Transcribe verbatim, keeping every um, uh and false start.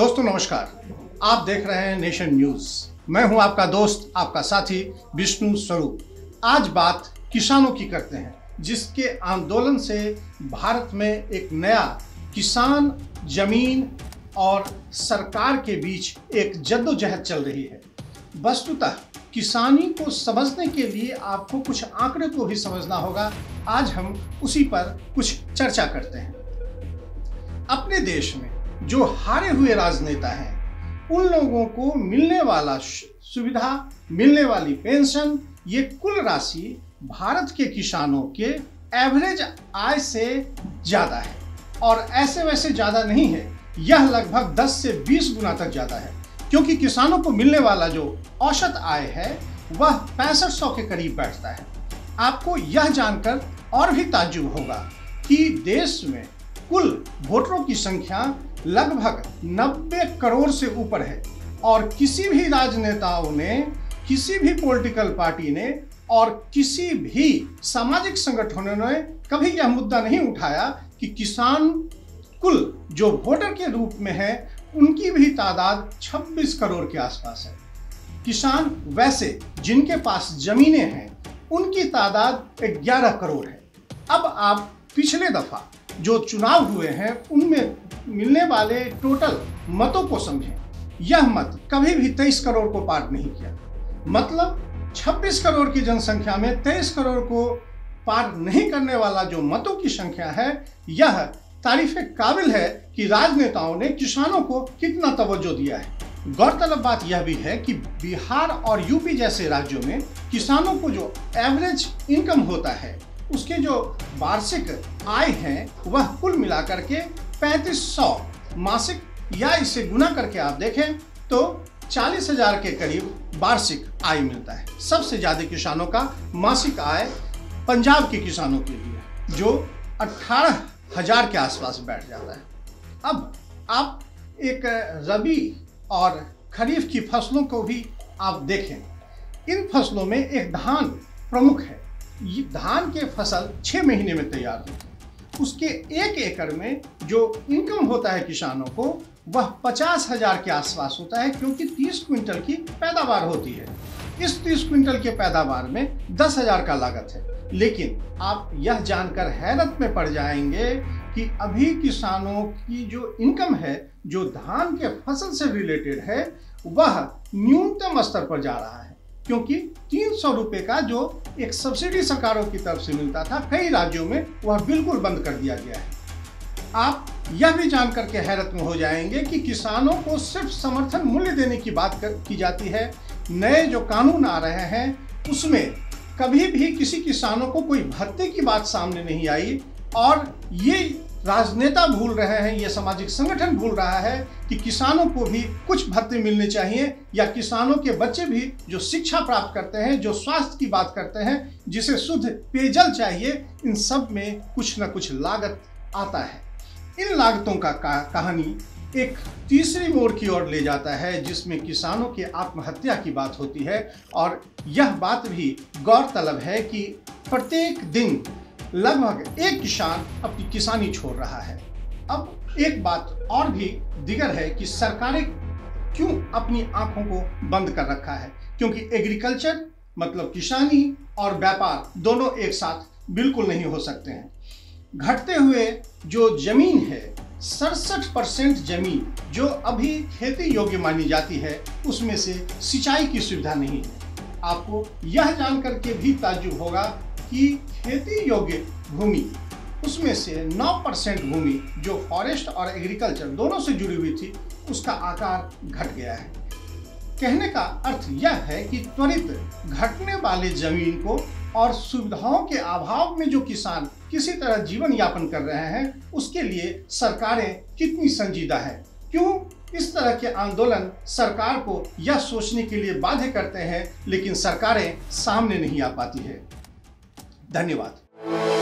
दोस्तों नमस्कार, आप देख रहे हैं नेशन न्यूज। मैं हूं आपका दोस्त, आपका साथी विष्णु स्वरूप। आज बात किसानों की करते हैं, जिसके आंदोलन से भारत में एक नया किसान, जमीन और सरकार के बीच एक जद्दोजहद चल रही है। वस्तुतः किसानी को समझने के लिए आपको कुछ आंकड़े को भी समझना होगा। आज हम उसी पर कुछ चर्चा करते हैं। अपने देश में जो हारे हुए राजनेता हैं, उन लोगों को मिलने वाला सुविधा, मिलने वाली पेंशन, ये कुल राशि भारत के किसानों के एवरेज आय से ज़्यादा है। और ऐसे वैसे ज़्यादा नहीं है, यह लगभग दस से बीस गुना तक ज़्यादा है, क्योंकि किसानों को मिलने वाला जो औसत आय है वह पैंसठ सौ के करीब बैठता है। आपको यह जानकर और भी ताज्जुब होगा कि देश में कुल वोटरों की संख्या लगभग नब्बे करोड़ से ऊपर है और किसी भी राजनेताओं ने, किसी भी पॉलिटिकल पार्टी ने और किसी भी सामाजिक संगठनों ने कभी यह मुद्दा नहीं उठाया कि किसान कुल जो वोटर के रूप में है उनकी भी तादाद छब्बीस करोड़ के आसपास है। किसान वैसे जिनके पास जमीनें हैं उनकी तादाद ग्यारह करोड़ है। अब आप पिछले दफा जो चुनाव हुए हैं उनमें मिलने वाले टोटल मतों को समझें। यह मत कभी भी तेईस करोड़ को पार नहीं किया। मतलब छब्बीस करोड़ की जनसंख्या में तेईस करोड़ को पार नहीं करने वाला जो मतों की संख्या है, यह तारीफे काबिल है कि राजनेताओं ने किसानों को कितना तवज्जो दिया है। गौरतलब बात यह भी है कि बिहार और यूपी जैसे राज्यों में किसानों को जो एवरेज इनकम होता है, उसके जो वार्षिक आय है वह कुल मिलाकर के पैंतीस सौ मासिक, या इसे गुना करके आप देखें तो चालीस हजार के करीब वार्षिक आय मिलता है। सबसे ज्यादा किसानों का मासिक आय पंजाब के किसानों के लिए जो अठारह हजार के आसपास बैठ जाता है। अब आप एक रबी और खरीफ की फसलों को भी आप देखें। इन फसलों में एक धान प्रमुख है। ये धान के फसल छः महीने में तैयार होती है। उसके एक एकड़ में जो इनकम होता है किसानों को वह पचास हजार के आसपास होता है, क्योंकि तीस क्विंटल की पैदावार होती है। इस तीस क्विंटल के पैदावार में दस हजार का लागत है। लेकिन आप यह जानकर हैरत में पड़ जाएंगे कि अभी किसानों की जो इनकम है, जो धान के फसल से रिलेटेड है, वह न्यूनतम स्तर पर जा रहा है, क्योंकि तीन सौ रुपये का जो एक सब्सिडी सरकारों की तरफ से मिलता था, कई राज्यों में वह बिल्कुल बंद कर दिया गया है। आप यह भी जान करके हैरत में हो जाएंगे कि किसानों को सिर्फ समर्थन मूल्य देने की बात कर, की जाती है। नए जो कानून आ रहे हैं उसमें कभी भी किसी किसानों को कोई भत्ते की बात सामने नहीं आई, और ये राजनेता भूल रहे हैं, ये सामाजिक संगठन भूल रहा है कि किसानों को भी कुछ भत्ते मिलने चाहिए, या किसानों के बच्चे भी जो शिक्षा प्राप्त करते हैं, जो स्वास्थ्य की बात करते हैं, जिसे शुद्ध पेयजल चाहिए, इन सब में कुछ न कुछ लागत आता है। इन लागतों का कहानी एक तीसरी मोड़ की ओर ले जाता है, जिसमें किसानों के आत्महत्या की बात होती है। और यह बात भी गौरतलब है कि प्रत्येक दिन लगभग एक किसान अपनी किसानी छोड़ रहा है। अब एक बात और भी दिगर है कि सरकारें क्यों अपनी आंखों को बंद कर रखा है, क्योंकि एग्रीकल्चर मतलब किसानी और व्यापार दोनों एक साथ बिल्कुल नहीं हो सकते हैं। घटते हुए जो जमीन है, सड़सठ परसेंट जमीन जो अभी खेती योग्य मानी जाती है, उसमें से सिंचाई की सुविधा नहीं है। आपको यह जानकर के भी ताज्जुब होगा कि खेती योग्य भूमि, उसमें से नौ परसेंट भूमि जो फॉरेस्ट और एग्रीकल्चर दोनों से जुड़ी हुई थी, उसका आकार घट गया है। कहने का अर्थ यह है कि त्वरित घटने वाले जमीन को और सुविधाओं के अभाव में जो किसान किसी तरह जीवन यापन कर रहे हैं, उसके लिए सरकारें कितनी संजीदा है। क्यों इस तरह के आंदोलन सरकार को यह सोचने के लिए बाध्य करते हैं, लेकिन सरकारें सामने नहीं आ पाती है। धन्यवाद।